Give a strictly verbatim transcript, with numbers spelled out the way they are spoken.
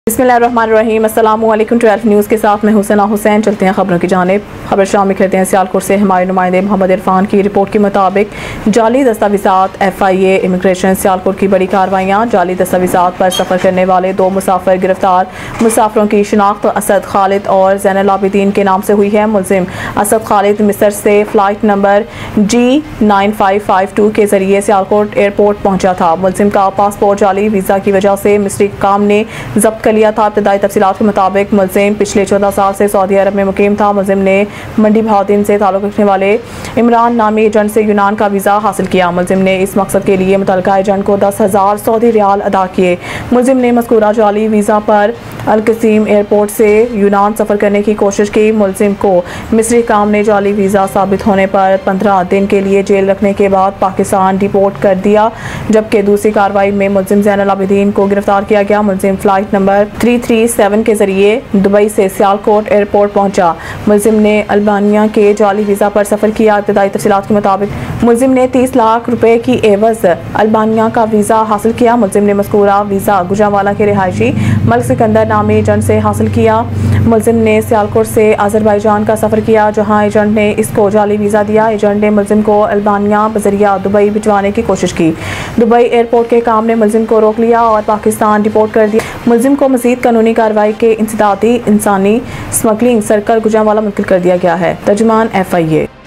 बिस्मिल्लाहिर्रहमानिर्रहीम। अस्सलामु अलैकुम। ट्वेल्व न्यूज़ के साथ मैं हुसैना हुसैन। चलते हैं खबरों की जानिब। खबर शामिल करते हैं सियालकोट से हमारे नुमाइंदे मोहम्मद इरफान की रिपोर्ट के मुताबिक जाली दस्तावेज़ात F I A immigration Sialkot की बड़ी कार्रवाइयाँ। जाली दस्तावेज़ात पर सफ़र करने वाले दो मुसाफिर गिरफ्तार। मुसाफिरों की शिनाख्त असद खालिद और ज़ैनुल आबिदीन के नाम से हुई है। मुलजिम असद खालिद मिस्र से flight number G nine five five two के जरिए सियालकोट एयरपोर्ट पहुँचा था। मुलजिम का पासपोर्ट जाली वीज़ा की वजह से मिस्री काम ने जब्त लिया था। इब्तदाई तफसीलात के मुताबिक मुलजिम पिछले चौदह साल से सऊदी अरब में मुकीम था। मुलजिम ने मंडी बहाउद्दीन से ताल्लुक़ रखने वाले इमरान नामी एजेंट से यूनान का वीज़ा हासिल किया। मुलजिम ने इस मकसद के लिए मुतल्लिका एजेंट को दस हज़ार सऊदी रियाल अदा किए। मुलजिम ने मज़कूरा जाली वीज़ा पर अल-कसीम एयरपोर्ट से यूनान सफ़र करने की कोशिश की। मुलजिम को मिस्री काम ने जाली वीज़ा साबित होने पर पंद्रह दिन के लिए जेल रखने के बाद पाकिस्तान डिपोर्ट कर दिया, जबकि दूसरी कार्रवाई में मुलजिम ज़ैनुल आबिदीन को गिरफ्तार किया गया। मुलजिम flight number three three seven के जरिए दुबई से सियालकोट एयरपोर्ट पहुंचा। मुलजिम ने अल्बानिया के जाली वीज़ा पर सफ़र किया। इब्तदाई तफसीलात के मुताबिक मुलजिम ने तीस लाख रुपए की एवज़ अल्बानिया का वीज़ा हासिल किया। मुलजिम ने मज़कूरा वीज़ा गुजरांवाला के रिहायशी मलिक सिकंदर नामी एजेंट से हासिल किया। मुलजिम ने सियालकोट से अज़रबैजान का सफ़र किया, जहाँ एजेंट ने इसको जाली वीज़ा दिया। एजेंट ने मुलजिम को अल्बानिया बजरिया दुबई भिजवाने की कोशिश की। दुबई एयरपोर्ट के काम ने मुलजिम को रोक लिया और पाकिस्तान डिपोर्ट कर दिया। मुलजिम को मज़ीद कानूनी कार्रवाई के इंसदादी इंसानी स्मगलिंग सर्कल गुजरांवाला मुंतकिल कर दिया गया है। तर्जुमान एफ आई ए।